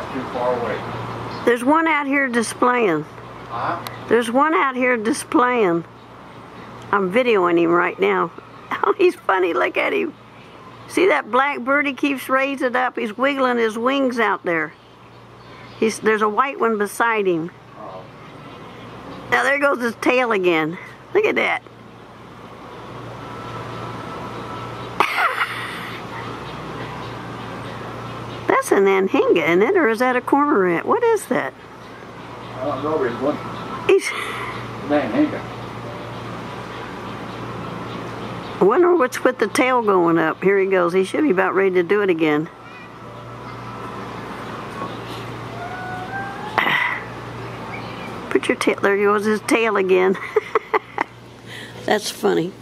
That's too far away. There's one out here displaying. Huh? There's one out here displaying. I'm videoing him right now. Oh, he's funny. Look at him. See that black bird? He keeps raising up. He's wiggling his wings out there. There's a white one beside him. Oh. Now there goes his tail again. Look at that. That's an Anhinga, isn't it? Or is that a cormorant? What is that? I don't know which one. He's... Anhinga. I wonder what's with the tail going up. Here he goes. He should be about ready to do it again. Put your tail, there goes his tail again. That's funny.